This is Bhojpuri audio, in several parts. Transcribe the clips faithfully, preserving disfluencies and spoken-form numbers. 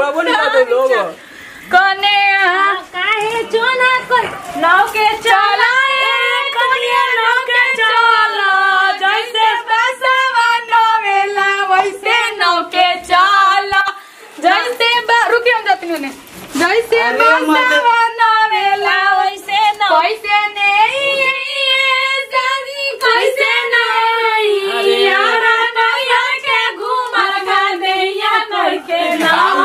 छोड़बो नहीं करते लोग कने काहे चोना कोई नाव के चला ए कनिया नाव के चला जैसे बसवा नवेला वैसे नाव के चला जैसे रुके हम जाते नहीं जैसे बसवा नवेला वैसे नाव कैसे नहीं जानी कैसे नहीं यार नैया के घुमल गा दैया करके नाव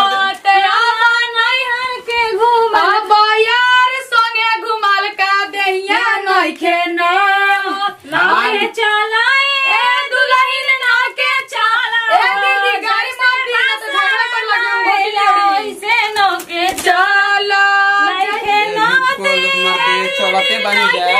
चलते बनी जाए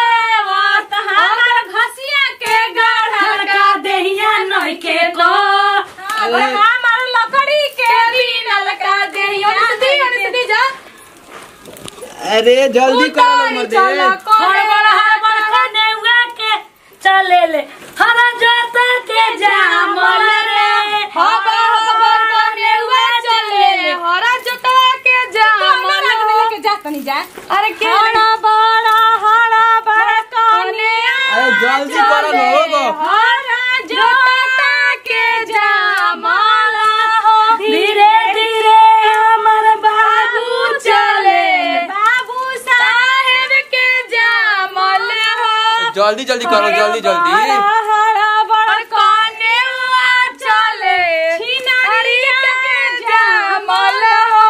घसिया के गाढ़ा का देहिया नई के को हमार लकड़ी के बीनल का देहिया नदी नदी जा अरे जल्दी करो मर्दे हर बड़ हर बड़ खाने हुआ के चले ले हरा जाता के जामल रे हबा हबा खाने हुआ चले ले हरा जाता के जामल लेके जात नहीं जा अरे के हरा बड़ा हरा बड़ा काने अरे जल्दी करो लोग हरा जाता के जामल हो धीरे धीरे हमर बाबू चले बाबू साहेब के जामल हो जल्दी जल्दी करो जल्दी जल्दी हरा बड़ा काने हुआ चले छिनारिया के जामल हो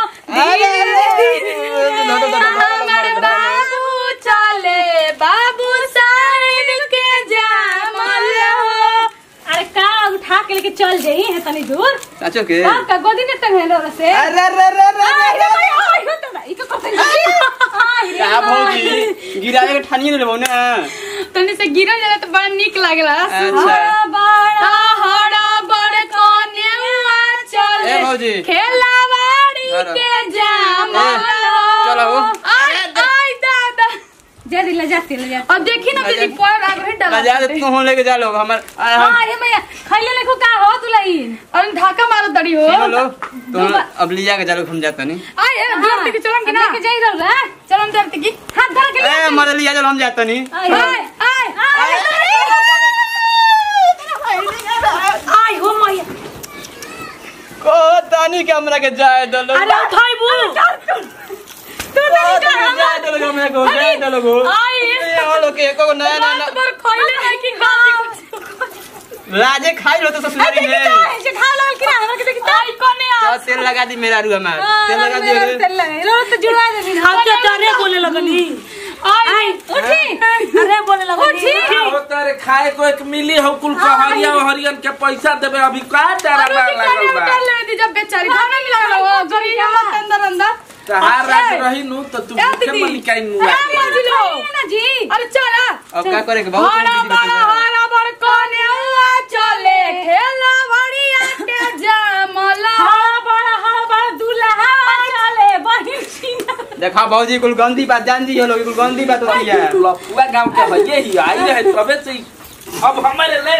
हमर बाबू चले बाबू साहेब के जामल हो अरे का उठा के लेके चल जाई है तनी दूर चाचो के हां का गोदी में टंगेलो से अरे रे रे रे आई हो त ई को कथि का भौजी गिरावे के ठानी ले लेबो ना तने से गिरल जाला त बड़ा निक लागला अच्छा बड़ा हड़ा बड़ काने हुआ चले ए भौजी खेलावाड़ी के जामल चलो आई आई दादा जा दिला जाती ले जा अब देखी ना तेरी पैर आग में डाला जा दे तू हम लेके जा लोग हमर हां ये मैया खैले लेखो का हो तू लाइन और ढाका मारो दड़ी हो लो तो अब लिया के जा लोग हम जाता नहीं आई ए दूर के चलम के ना लेके जाई रहला चलम जाते की हाथ धर के ए मरे लिया चलो हम जाता नहीं आई आई आई हो मैया को तानी के हमरा के जाए दो लोग अरे उठाइबू तू नहीं जा जाए दो लोग हमरा को जाए दो लोग आई ए लोग के को नया नया पर खैले है कि गाली राजे खाई लो तो ससुरारी में ऐसे खा लो कि हमरा के देखी आई कोने आ तेल लगा दी मेरा रू हमार तेल लगा दी तेल लगा लो तो जुड़ा दे हम तो तारे बोले लगनी आई उठी अरे बोले लगनी हो तारे खाए को एक मिली हो कुल कहरिया हरियन के पैसा देबे अभी का डरा लागल बा कर ले दी जब बेचारी खाना नहीं लगा वो गरीब मत अंदर अंदर तहार रात रही नु तो तू के मलिकाई नु ना जी अरे चल अब क्या करे के बहुत हरा बड़ा हरा बड़ कोने हुआ चले खेला बढ़िया के जामल हरा बड़ा हरा बड़ा दूल्हा चले बहिन सीना देखा भौजी कुल गंदी बात जान दी हो लोग कुल गंदी बात होती है लफुआ गांव के भैया ही आई रहे तबे से अब हमारे ले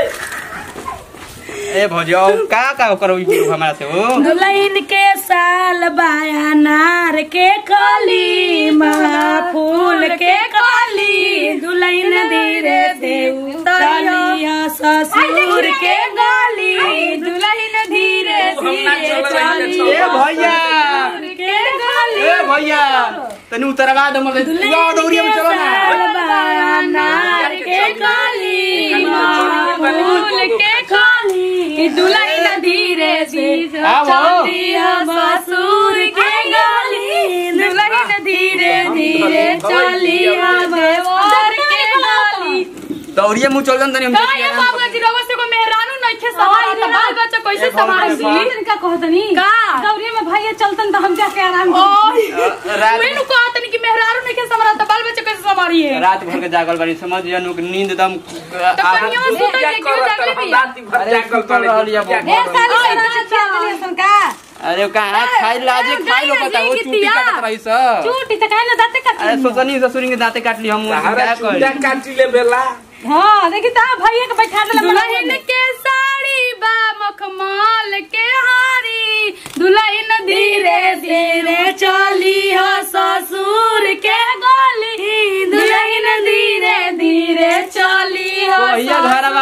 ए भौजी का का करो ई हमरा से हो दुल्हन के साल बाया नार के कली माला फूल के कली दुल्हन धीरे से उतरिया ससुर के गाली दुल्हन धीरे धीरे चली ए भैया के गाली ए भैया तनी उतरवा दो मगे पूरा दौड़िया में चलो ना नार के कली माला फूल के कली दुल्हन धीरे धीरे चलिया ससुर के गाली दुल्हन धीरे धीरे चलिया देवर के गाली दौड़िया मुंह चल जन तनी हम का ये बाबू जी रवा से को मेहरानू नहीं खे सवाल त बाल बच्चा कैसे संभाली का कहतनी का दौड़िया में भैया चलतन त हम जाके आराम रात मैंने कहतनी कि मेहरानू नहीं खे संभाल त बाल बच्चा कैसे संभालिए रात भर के जागल बानी समझ जनु नींद एकदम तो कहियो सुतई के क्यों जागले भी रात भर जागल कर रहलिया ए साली से चल सन का अरे कहां खाई लाजे खाई लो पता वो चूटी काटत रही स चूटी त काहे न दाते काट अरे सोचनी ससुरी के दांते काट ली हम क्या कर चूड़ा काटी ले बेला हां देखी ता भैया के बैठा देला दुल्हन के साड़ी बा मखमल के हारी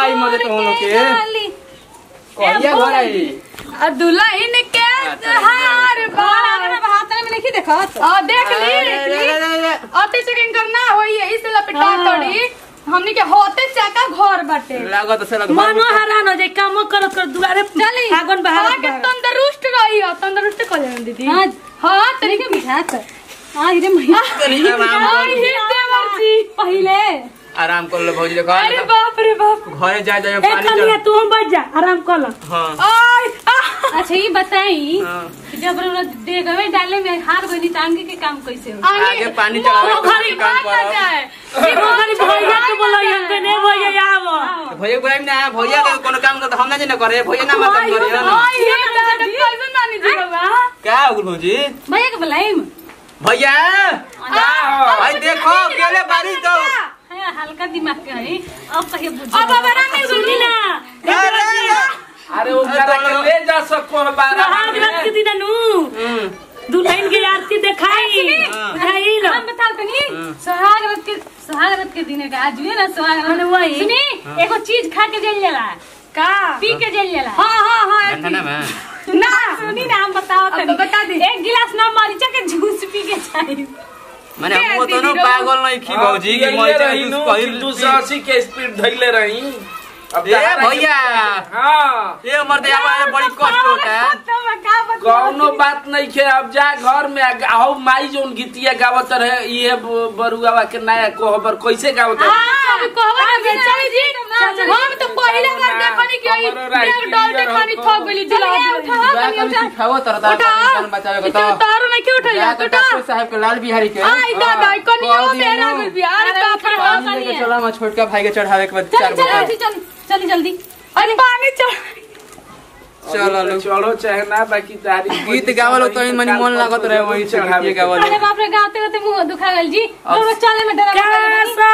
आई मरे तो हम लोग के कहिया घर आई आ दुल्हन के हार बार हाथ में लिखी देखत आ देख ली अति सेकंड करना होई इस लपेटा तोड़ी हमनी के होते चाका घर बाटे लागत से लग मनो हरान हो जाए काम कर कर दुआरे चली आगन बाहर के तंदुरुस्त रही हो तंदुरुस्त कर ले दीदी हां हां तरीके बिठा कर हां रे मैया हां ये देवरजी पहले आराम कर लो भौजी देखो अरे बाप रे बाप घरे जा जा पानी चल तू हम बैठ जा आराम कर लो हां ओए अच्छा ये बताई जब दे गवे डाले में हार गई टांगे के काम कैसे हो आगे पानी चला घरी काम करो ये घरी भैया के बोलो हम के नहीं भैया आवो भैया बोलाई ना भैया के कोनो काम तो हम ना जे करे भैया ना मत करे हां ये दादा कैसे मानी जी बाबा क्या हो भौजी भैया के बुलाई भैया का हो भाई देखो केले बारी तो हल्का दिमाग के है अब कहिए बुझ अब बाबा नहीं सुनी ना अरे वो करा के ले जा सको बारा आज रात के दिन नु दुल्हन की आरती दिखाई बुझाई लो हम बता तनी सुहाग रात के सुहाग रात के दिन का आज भी ना सुहाग रात वही सुनी एगो चीज खा के जल जाला का पी के जल जाला हां हां हां ना ना ना सुनी ना हम बताओ तनी बता दे एक गिलास ना मरीचा के जूस पी के चाहिए माने हम तो न पागल नहीं खी भौजी की मरीचा जूस पहिल दो सौ अस्सी के स्पीड धइले रही अब ए भैया हां ये मर्दे आवा बड़ी कष्ट होता है कौनो बात नहीं खे अब जा घर में आओ माई जोन गीतिया गावत रहे ये बरुआवा के नया कोहबर कैसे गावत है हां कोहबर के चली जी हम तो पहले बार देखनी कि एक डॉल्टे खानी थक गली दिला उठा कनी उठा खाओ तरता जान बचावे को तो तारो नहीं क्यों उठाया तो डॉक्टर साहब के लाल बिहारी के आई दादा कनियो मेरा गुल बिहार बाप रे बाप कनी चला मैं छोटका भाई के चढ़ावे के बाद चार चल चल चल जल्दी अरे पानी चढ़ चलो लो चलो चाहे ना बाकी तारी गीत गावल तो मनी मन लागत रहे वही गीत गावल अरे बाप रे गाते गाते मुंह दुखा गल जी रोज चले में डरा कैसा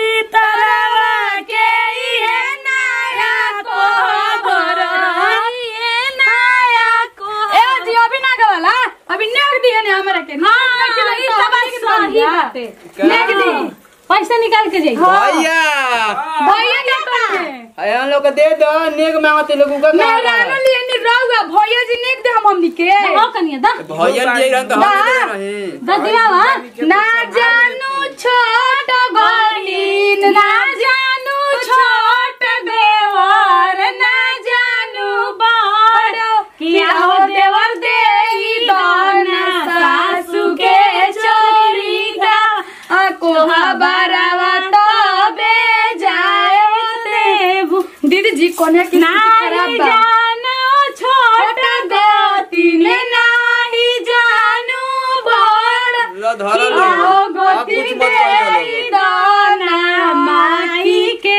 पितरवा के ये नया कोहबर ये नया कोहबर ए जी अभी ना गवाला अभी नेक दिए ने हमरा के हां ई सब सही बात है नेक दी पैसा निकाल के जाई भैया भैया क्या करते अरे हम लोग दे दो नेक मांगते लोगों का मैं लानो लिए नि रहूगा भैया जी नेक दे हम हमनी के हो कनिया दा भैया दिए रहन तो हम दे रहे दा दियावा ना जानू छोट गलीन ना जानू छोट देवर ना जानू बड़ किया हो देवर देई दोना सासू के चोरी का आ कोहा बारावा तो बे जाए देव दीदी जी कोने की खराब बा जानो छोट गोती ने नाही जानू बड़ लो धर लो गोती दे दोना माही के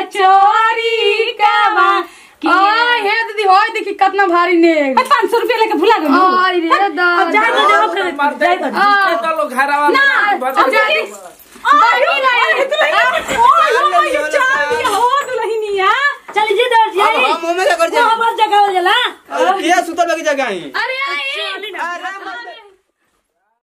चोरी कावा आ हे दीदी होय देखी कितना भारी ने पाँच सौ रुपया लेके भुला गई आई रे दा अब जा दो जाए तो चलो घरवा ना अब जा दे आयो नहीं ओ ये चाल दिया हो दुल्हनिया चल जी दर जी हम मुंह में कर जा हमार जगह हो जला के सुतल बाकी जगह है अरे आई